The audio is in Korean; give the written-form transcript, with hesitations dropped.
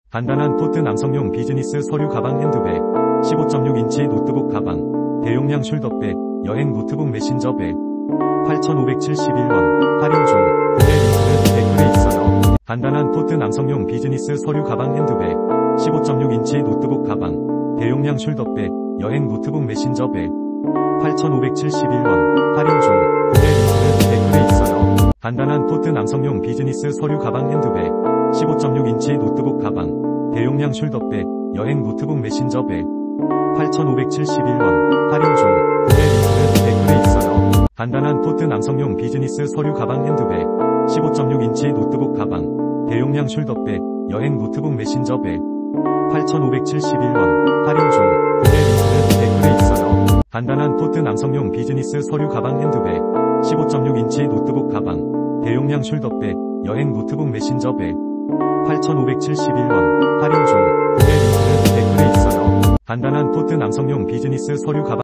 간단한 포트 남성용 비즈니스 서류 가방 핸드백, 15.6인치 노트북 가방, 대용량 숄더백, 여행 노트북 메신저백, 8,571원, 할인 중, 구매 링크는 댓글에 있어요. 간단한 포트 남성용 비즈니스 서류 가방 핸드백, 15.6인치 노트북 가방, 대용량 숄더백, 여행 노트북 메신저백, 8,571원, 할인 중, 구매 링크는 댓글에 있어요. 간단한 포트 남성용 비즈니스 서류 가방 핸드백, 15.6인치 노트북 가방, 대용량 숄더백, 여행 노트북 메신저백, 8,571원, 할인 중, 구매 링크는 댓글에 있어요. 간단한 포트 남성용 비즈니스 서류 가방 핸드백, 15.6인치 노트북 가방, 대용량 숄더백, 여행 노트북 메신저백, 8,571원, 할인 중, 구매 링크는 댓글에 있어요. 간단한 포트 남성용 비즈니스 서류 가방 핸드백, 15.6인치 노트북 가방, 대용량 숄더백, 여행 노트북 메신저백, 8,571원, 할인 중, 구매 링크는 댓글에 있어요. 간단한 포트 남성용 비즈니스 서류 가방